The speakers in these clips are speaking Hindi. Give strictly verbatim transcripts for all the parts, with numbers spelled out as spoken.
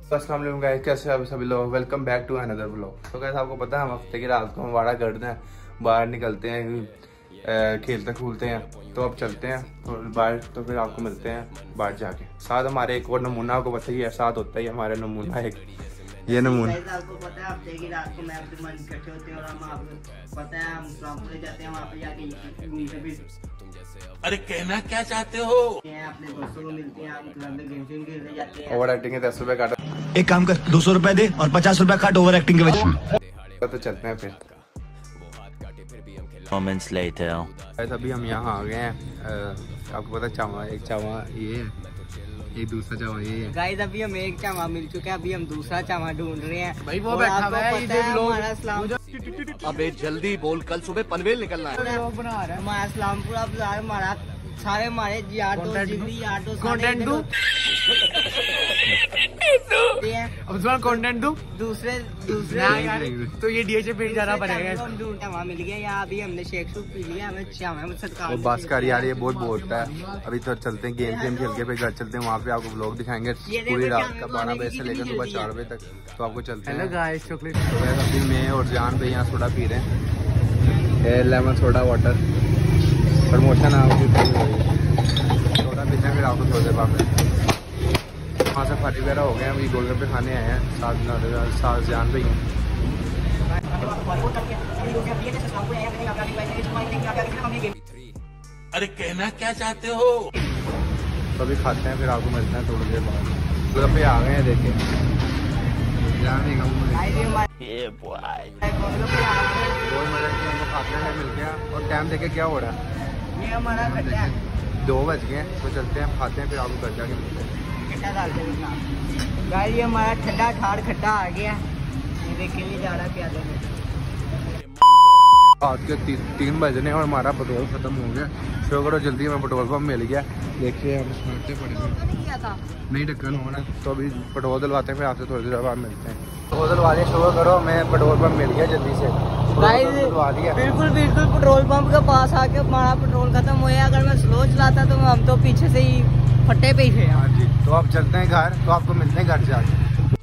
अस्सलाम वालेकुम गाइस, कैसे आप सभी लोग। Welcome back to another vlog. तो गाइस आपको पता है हम हफ्ते की रात को हम वाड़ा करते हैं, बाहर निकलते हैं, खेलते खूलते हैं। तो अब चलते हैं और बाहर, तो फिर आपको मिलते हैं बाहर जाके। साथ हमारे एक और नमूना, आपको पता ही है, साथ होता ही हमारे नमूना एक ये नमूना। आपको पता है हफ्ते की रात को मैं अपने मन इकट्ठे होते हैं और हम आपको पता है हम इस्लामपुर जाते हैं, वहाँ पे जाके घूमते फिर। अरे कहना क्या चाहते हो? अपने दोस्तों को मिलते हैं, हम क्लब में गेम शेम खेलने जाते हैं। ओवर एक्टिंग के दस रुपए काटा। एक काम कर, दो सौ रुपए दे और पचास रुपए काट ओवर एक्टिंग के वजह। तो चलते हैं फिर। Moments later. अभी हम यहाँ आ गए हैं। आपको पता चावा एक चावा ये है, एक दूसरा चावा ये है। गाइस अभी हम एक चावा मिल चुका है, अभी हम दूसरा चावा ढूंढ रहे हैं। भाई वो बैठा हुआ है, ये लोग। अबे जल्दी बोल, कल सुबह पनवेल निकलना है। हमारा इस्लामपुर अब हमारा सारे हमारे यार दोस्त जिगरी यार दोस्त कंटेंट दो अब तुम्हारा कंटेंट दो दूसरे दूसरे तो ये डीएचए पे जाना पड़ेगा। हम ढूंढते वहाँ मिल गया। यहाँ अभी हमने शेक सूप पी लिया, हमें हमें सरकार बस कर यार, ये बहुत बोलता है। अभी तो चलते हैं गेम गेम खेल के फिर घर चलते हैं, वहाँ पे आपको ब्लॉग दिखाएंगे पूरी रात का, बारह बजे से लेकर सुबह चार बजे तक। तो आपको चलते हैं। गाइस चॉकलेट अभी मैं और जान पे यहाँ सोडा पी रहे हैं, लेमन सोडा वाटर प्रमोशन आपकी सोडा पीते हैं। फिर आपको थोड़ी देर बाद वहाँ से पार्टी वगैरह हो गए, अभी गोलगप्पे खाने आए हैं, साथ साथ जान पे ही हैं। अरे कहना क्या चाहते हो? तो अभी खाते हैं, फिर आपको मिलते हैं थोड़ी देर बाद। गोलगप्पे आ गए हैं, देखिए जान नहीं ये बॉय बहुत मजा किया, हमको खाते हैं मिल गया। और टाइम देखे क्या हो रहा है, ये हमारा खड्डा है, दो बज गए। तो चलते हैं, खाते हैं, फिर आपको घर जाके मिलते हैं। गाइस ये हमारा ठंडा ठाड़ खड्डा आ गया, ये देख के लिए जा रहा है प्याले में। रात के ती, तीन बजने और हमारा पेट्रोल खत्म हो गया। शुक्र करो जल्दी हमें पेट्रोल पंप मिल गया। देखिए हम सोचते पड़े नहीं ढक्कन होना, तो अभी पेट्रोल डलवाते हैं, फिर आपसे थोड़ी देर बाद मिलते हैं। पेट्रोल डलवा दिया, शुक्र करो हमें पेट्रोल पंप मिल गया जल्दी से। डलवा दिया बिल्कुल बिल्कुल पेट्रोल पंप के पास आके हमारा पेट्रोल खत्म हुआ। अगर मैं स्लो चलाता तो हम तो पीछे से ही फट्टे पे ही थे। हाँ जी, तो अब चलते हैं घर, तो आपको मिलते हैं घर जाके।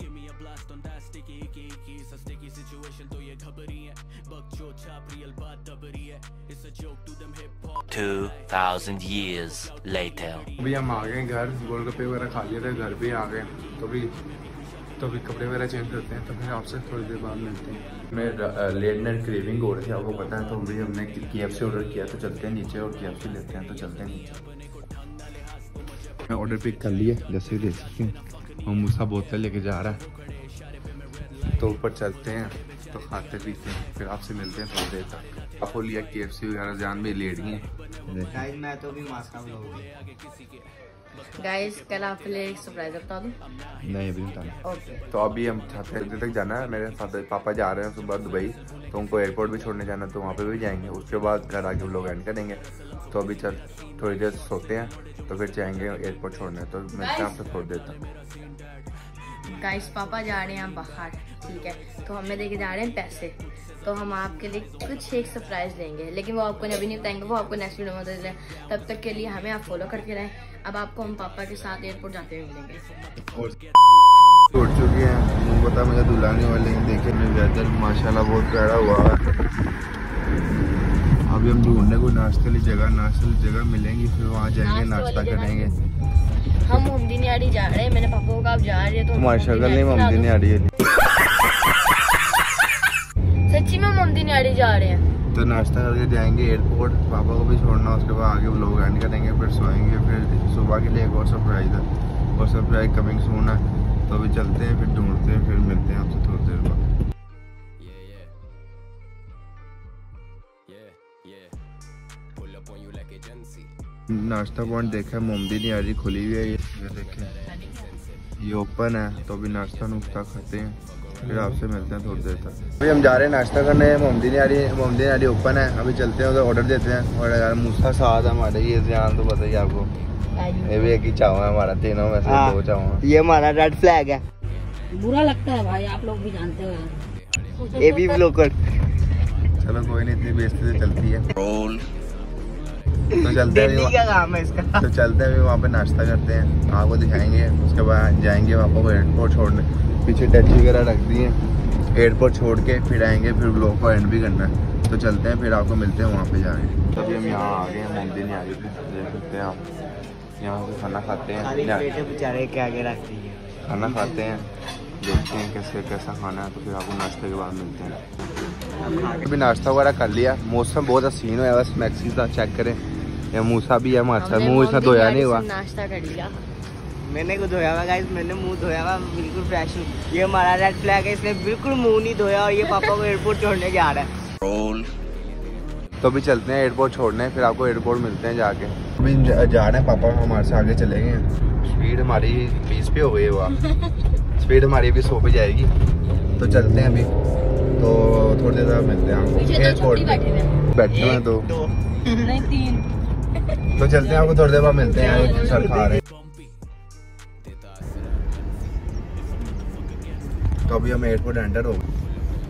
Two thousand years later. अभी हम आ गए घर, गोलगप्पे वगैरह खा लिए थे, घर भी आ गए। तो भी तो भी कपड़े वगैरह चेंज करते हैं, तो फिर आपसे थोड़ी देर बाद मिलते हैं। मैं लेट नाइट क्रेविंग हो रही थी, आपको पता है, तो अभी हमने केएफसी ऑर्डर किया। तो चलते हैं नीचे और केएफसी लेते हैं। तो चलते हैं नीचे। मैं ऑर्डर पिक कर लिया, जैसे देख सकते हैं। हम मूसा बोतल लेके जा रहा है, तो ऊपर चलते हैं, तो खाते पीते हैं, फिर आपसे मिलते हैं थोड़ी देर तक। आपको लिया केएफसी वगैरह, जान भी लेट गई है। गाइस मैं तो भी मास्का ब्लॉग गाइस कल आपके लिए एक सरप्राइज बता दूं? नहीं अभी बताना। ओके तो अभी हम छाते तक जाना है, मेरे साथ पापा जा रहे हैं सुबह दुबई, तो उनको एयरपोर्ट भी छोड़ने जाना, तो वहाँ पे भी जाएंगे। उसके बाद घर आके लोग एंड करेंगे। तो अभी चल थोड़ी देर सोते हैं, तो फिर जाएंगे एयरपोर्ट छोड़ने। तो मिलते हैं आपसे थोड़ी देर तक। गाइस पापा जा रहे हैं बाहर, ठीक है, तो हमें लेके जा रहे हैं पैसे। तो हम आपके लिए कुछ एक सरप्राइज देंगे, लेकिन वो आपको अभी नहीं बताएंगे, वो आपको नेक्स्ट वीडियो में दे दें। तब तक के लिए हमें आप फॉलो करके रहें। अब आपको हम पापा के साथ एयरपोर्ट जाते हुए मिलेंगे। छोड़ चुकी है, मुझे पता मुझे दुलाने वाले हैं। देखिए मैं वेदर माशाल्लाह बहुत प्यारा हुआ है। अभी हम ढूंढने को नाश्ते वाली जगह नाश्ते वाली जगह मिलेंगी, फिर वहाँ जाएंगे, नाश्ता करेंगे। हम मोमदी नियाड़ी जा रहे हैं, मैंने पापा को कहा आप जा रहे हैं, तो तुम्हारी शक्ल नहीं मोमदी नियाड़ी है। सच्ची में मोमदी नियाड़ी जा रहे हैं। तो नाश्ता करके जाएंगे एयरपोर्ट, पापा को भी छोड़ना, उसके बाद आगे लोग एंड करेंगे, फिर सोएंगे। फिर सुबह के लिए एक और सरप्राइज है, और सरप्राइज कमिंग सून है। तो अभी चलते हैं, फिर ढूंढते हैं, फिर मिलते हैं आपसे थोड़ी देर बाद। नाश्ता पॉइंट देखा है, मोमदी नियारी खुली हुई है, ये देखें ये ओपन है। तो अभी नाश्ता नुश्ता खाते हैं, फिर आपसे मिलते हैं थोड़ी देर तक। अभी हम जा रहे हैं नाश्ता करने, मोमदी नियारी मोमदी नियारी ओपन है। अभी चलते हैं, उधर ऑर्डर देते हैं। और यार मूसा साथ है हमारे, ये ध्यान तो बताइए आपको, ये भी एक ही चाव है हमारा, तीनों में से दो चाव है। ये हमारा रेड फ्लैग है, बुरा लगता है भाई, आप लोग भी जानते हो। ये भी ब्लॉकर। चलो कोई नहीं, इतनी बेइज्जती से चलती है। Roll तो चलते दिल्ली हैं का काम है इसका। तो चलते हैं वहाँ पे नाश्ता करते हैं, आपको दिखाएंगे। उसके बाद जाएंगे पापा को एयरपोर्ट छोड़ने, पीछे टैक्सी वगैरह रख दी है। एयरपोर्ट छोड़ के फिर आएंगे, फिर ब्लॉग को एंड भी करना है। तो चलते हैं, फिर आपको मिलते हैं वहाँ पे जाके। तभी हम यहाँ आ गए हैं, मोमदी नहीं आ गई थी, देख सकते हैं आप। यहाँ से खाना खाते हैं, बेचारे के आगे रखती है। खाना खाते हैं, देखते हैं कैसे कैसा खाना है। तो फिर आपको नाश्ते के बाद मिलते हैं। अभी नाश्ता वगैरह कर लिया, मौसम बहुत हसीन हुआ है, बस मैक्सी का चेक करें। या मूसा भी है हमारे साथ, मुँह इसका धोया नहीं हुआ। नाश्ता कर लिया मैंने को धोया हुआ गाइस, मैंने मुंह धोया हुआ बिल्कुल फ्रेश। ये हमारा रेड फ्लैग है, इसने बिल्कुल मुंह नहीं धोया और ये पापा को एयरपोर्ट छोड़ने जा रहा है। तो अभी चलते हैं एयरपोर्ट छोड़ने, फिर आपको एयरपोर्ट मिलते हैं जाके। अभी जा रहे हैं, पापा हमारे से आगे चले गए। स्पीड हमारी बीस पे हो गई है, वहाँ स्पीड हमारी भी सौ पे जाएगी। तो चलते हैं अभी, तो थोड़ी देर बाद मिलते हैं आपको एयरपोर्ट पे। बैठे हुए हैं तो नहीं तीन। तो चलते हैं, आपको थोड़ी देर बाद मिलते हैं। सर खा रहे हैं, तो अभी हम एयरपोर्ट एंटर हो गए।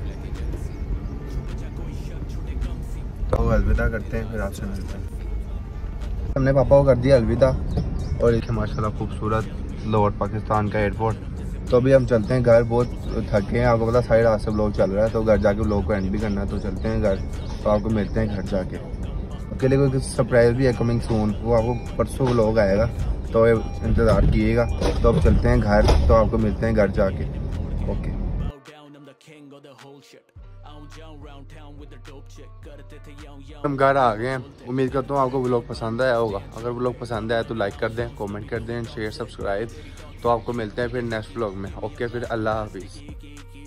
तो अलविदा करते हैं, फिर आपसे मिलते हैं। हमने पापा को कर दिया अलविदा, और एक माशाल्लाह खूबसूरत लाहौर पाकिस्तान का एयरपोर्ट। तो अभी हम चलते हैं घर, बहुत थके हैं। आपको पता साइड रात से ब्लॉग चल रहा है, तो घर जाके ब्लॉग को एंड भी करना है। तो चलते हैं घर, तो आपको मिलते हैं घर जाके। अकेले कोई सरप्राइज भी है कमिंग सून, वो आपको परसों ब्लॉग आएगा, तो इंतज़ार कीजिएगा। तो अब चलते हैं घर, तो आपको मिलते हैं घर जाके। ओके, हम घर आ गए हैं। उम्मीद करता हूँ आपको व्लॉग पसंद आया होगा। अगर व्लॉग पसंद आया तो लाइक कर दें, कमेंट कर दें, शेयर सब्सक्राइब। तो आपको मिलते हैं फिर नेक्स्ट व्लॉग में। ओके, फिर अल्लाह हाफिज़।